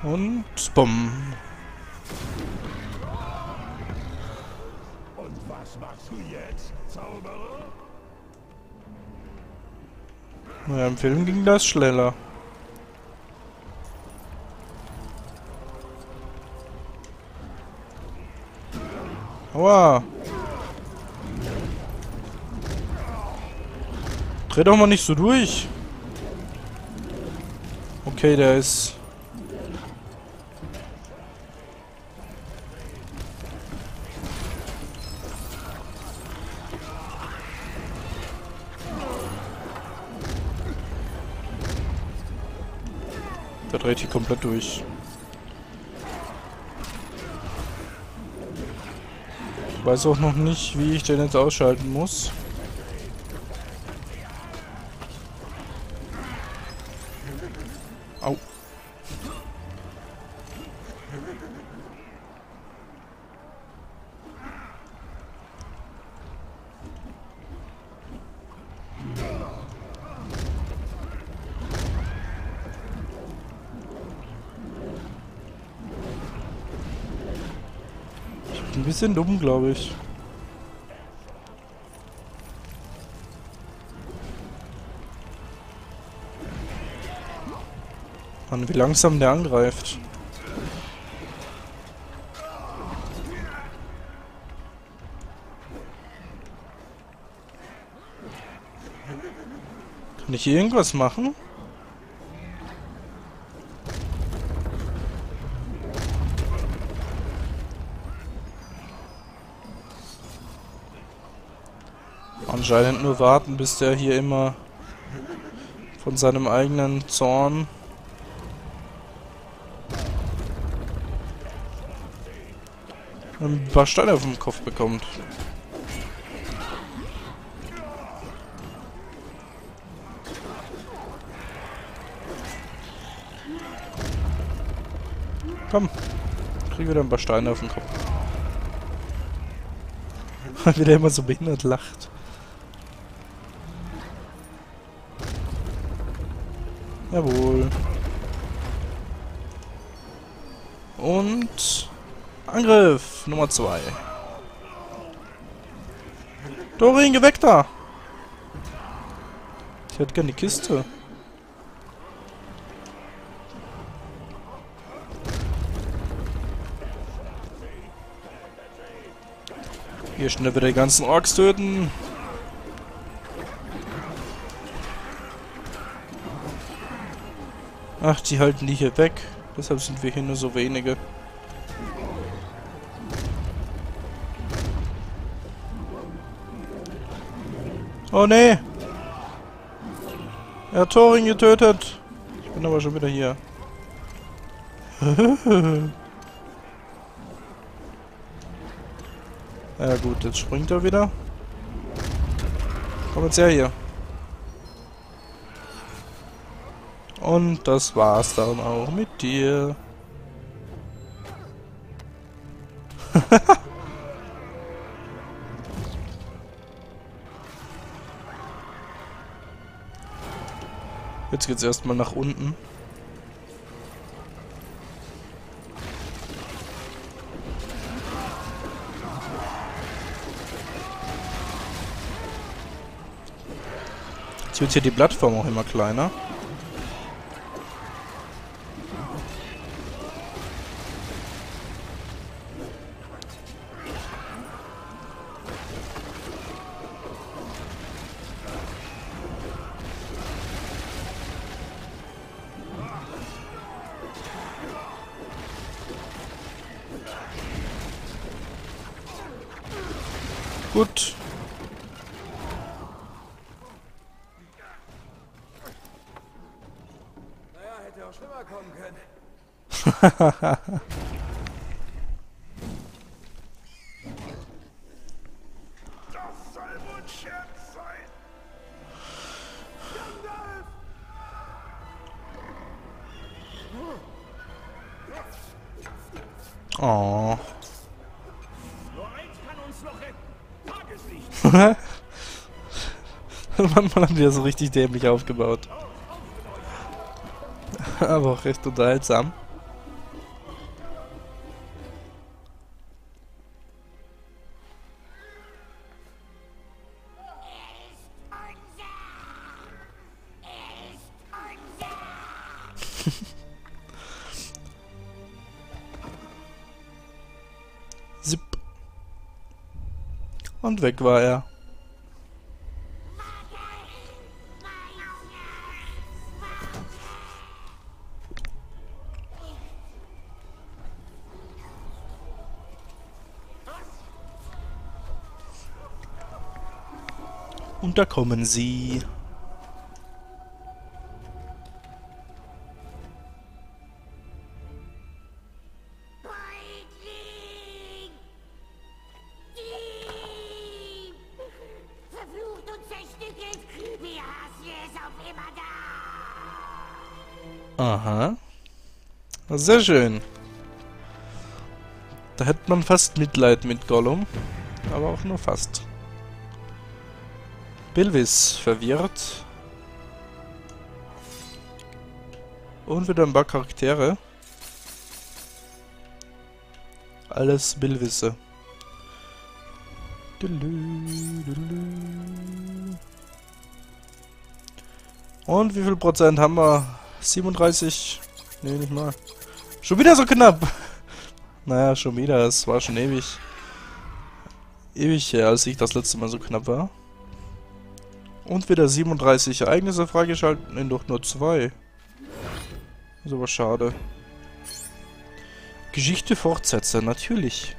Und bumm. Und was machst du jetzt, Zauberer? Naja, im Film ging das schneller. Aua. Dreh doch mal nicht so durch. Okay, der ist... Der dreht hier komplett durch. Ich weiß auch noch nicht, wie ich den jetzt ausschalten muss. Au. Ich bin ein bisschen dumm, glaube ich. Mann, wie langsam der angreift. Kann ich hier irgendwas machen? Anscheinend nur warten, bis der hier immer von seinem eigenen Zorn ein paar Steine auf den Kopf bekommt. Komm, krieg wieder ein paar Steine auf den Kopf. Wie der immer so behindert lacht. Jawohl. Und Angriff Nummer 2. Dorin, geh weg da! Ich hätte gerne die Kiste. Hier schnell wieder die ganzen Orks töten. Ach, die halten die hier weg. Deshalb sind wir hier nur so wenige. Oh nee! Er hat Thorin getötet. Ich bin aber schon wieder hier. Ja gut, jetzt springt er wieder. Komm jetzt her hier. Und das war's dann auch mit dir. Jetzt geht's erstmal nach unten. Jetzt wird hier die Plattform auch immer kleiner. Gut. Naja, hätte auch schlimmer kommen können. Das soll wohl ein Scherz sein. Gandalf! Oh. Nur eins kann uns noch retten. Tageslicht. Manchmal haben die das so richtig dämlich aufgebaut. Aber auch recht unterhaltsam. Und weg war er. Und da kommen sie. Beutling! Dieb! Verflucht und zerstückelt! Wir hassen es auf immer da! Aha. Sehr schön. Da hätte man fast Mitleid mit Gollum. Aber auch nur fast. Bilvis verwirrt. Und wieder ein paar Charaktere. Alles Bilvisse. Und wie viel Prozent haben wir? 37? Nee, nicht mal. Schon wieder so knapp. Naja, schon wieder. Es war schon ewig. Ewig her, als ich das letzte Mal so knapp war. Und wieder 37 Ereignisse freigeschaltet. Nein, doch nur 2. Ist aber schade. Geschichte fortsetzen, natürlich.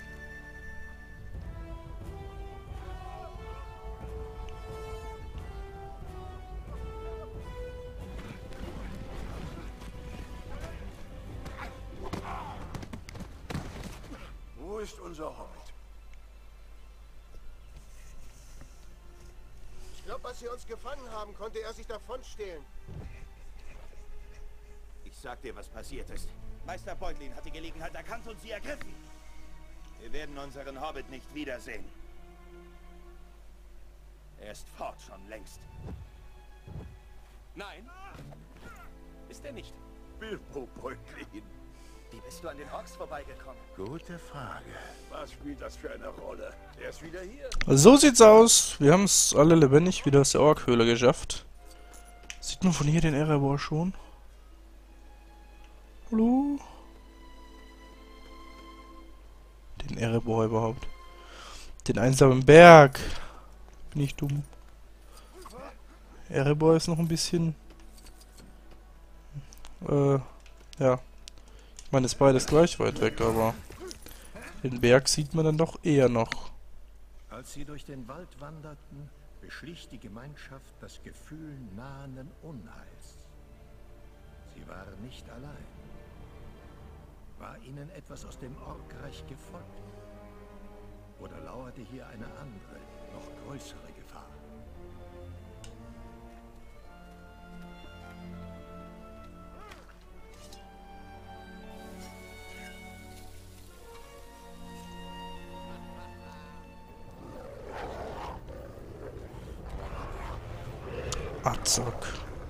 Wo ist unser Hobbit? Ich glaube, als sie uns gefangen haben, konnte er sich davonstehlen. Ich sag dir, was passiert ist. Meister Beutlin hat die Gelegenheit erkannt und sie ergriffen. Wir werden unseren Hobbit nicht wiedersehen. Er ist fort schon längst. Nein. Ist er nicht. Bilbo Beutlin. Wie bist du an den Orks vorbeigekommen? Gute Frage. Was spielt das für eine Rolle? Er ist wieder hier. So sieht's aus. Wir haben es alle lebendig wieder aus der Orkhöhle geschafft. Sieht man von hier den Erebor schon? Hallo? Den Erebor überhaupt. Den einsamen Berg. Bin ich dumm. Erebor ist noch ein bisschen... ja. Ich meine, ist beides gleich weit weg, aber... Den Berg sieht man dann doch eher noch. Als sie durch den Wald wanderten, beschlich die Gemeinschaft das Gefühl nahenden Unheils. Sie waren nicht allein. War ihnen etwas aus dem Orkreich gefolgt? Oder lauerte hier eine andere, noch größere Gefahr? Azog.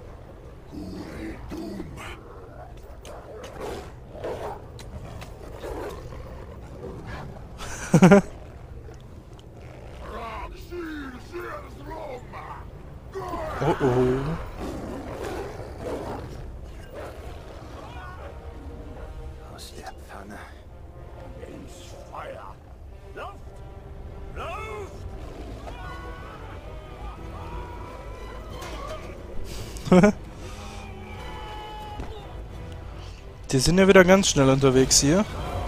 Oh oh. Aus der Pfanne. Ins Feuer. Luft! Luft! Die sind ja wieder ganz schnell unterwegs hier.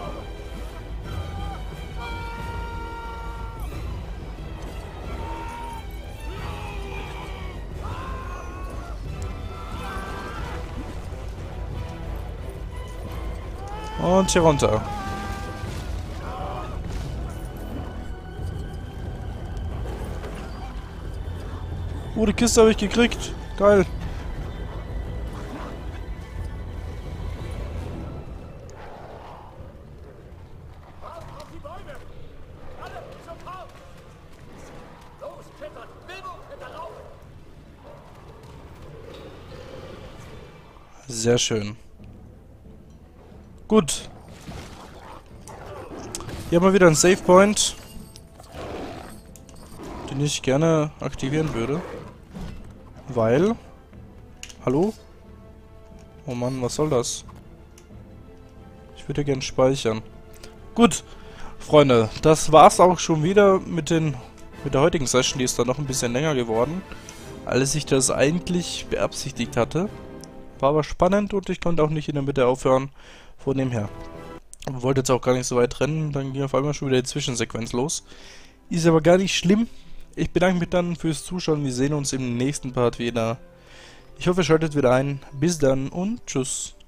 Und hier runter. Oh, die Kiste habe ich gekriegt. Geil. Auf die Bäume! Alle sofort! Los, klettert! Bilbo, kletter rauf! Sehr schön. Gut. Hier haben wir wieder einen Save Point, den ich gerne aktivieren würde. Weil... Hallo? Oh Mann, was soll das? Ich würde gerne speichern. Gut. Freunde, das war's auch schon wieder mit der heutigen Session. Die ist dann noch ein bisschen länger geworden, als ich das eigentlich beabsichtigt hatte. War aber spannend und ich konnte auch nicht in der Mitte aufhören. Von dem her. Ich wollte jetzt auch gar nicht so weit rennen, dann ging auf einmal schon wieder die Zwischensequenz los. Ist aber gar nicht schlimm. Ich bedanke mich dann fürs Zuschauen. Wir sehen uns im nächsten Part wieder. Ich hoffe, ihr schaltet wieder ein. Bis dann und tschüss.